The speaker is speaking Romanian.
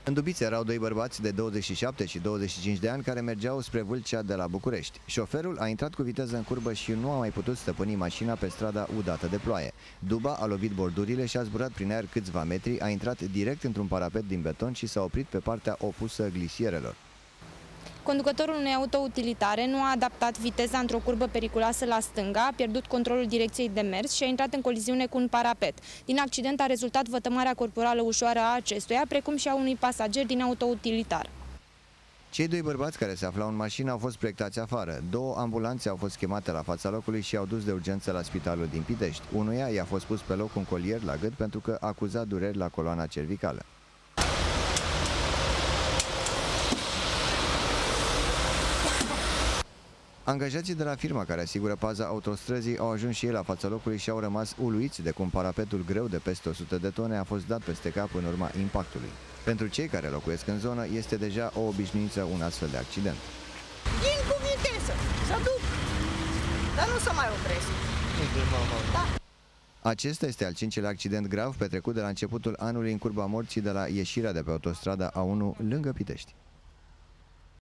În Dubițe erau doi bărbați de 27 și 25 de ani care mergeau spre Vâlcea de la București. Șoferul a intrat cu viteză în curbă și nu a mai putut stăpâni mașina pe strada udată de ploaie. Duba a lovit bordurile și a zburat prin aer câțiva metri, a intrat direct într-un parapet din beton și s-a oprit pe partea opusă glisierelor. Conducătorul unei autoutilitare nu a adaptat viteza într-o curbă periculoasă la stânga, a pierdut controlul direcției de mers și a intrat în coliziune cu un parapet. Din accident a rezultat vătămarea corporală ușoară a acestuia, precum și a unui pasager din autoutilitar. Cei doi bărbați care se aflau în mașină au fost proiectați afară. Două ambulanțe au fost chemate la fața locului și au dus de urgență la spitalul din Pitești. Unuia i-a fost pus pe loc un colier la gât pentru că acuza dureri la coloana cervicală. Angajații de la firma care asigură paza autostrăzii au ajuns și ei la fața locului și au rămas uluiți de cum parapetul greu de peste 100 de tone a fost dat peste cap în urma impactului. Pentru cei care locuiesc în zonă, este deja o obișnuință un astfel de accident. Vin cu viteză, să duc, dar nu să mai opresc. Da. Acesta este al 5-lea accident grav petrecut de la începutul anului în curba morții de la ieșirea de pe autostrada A1 lângă Pitești.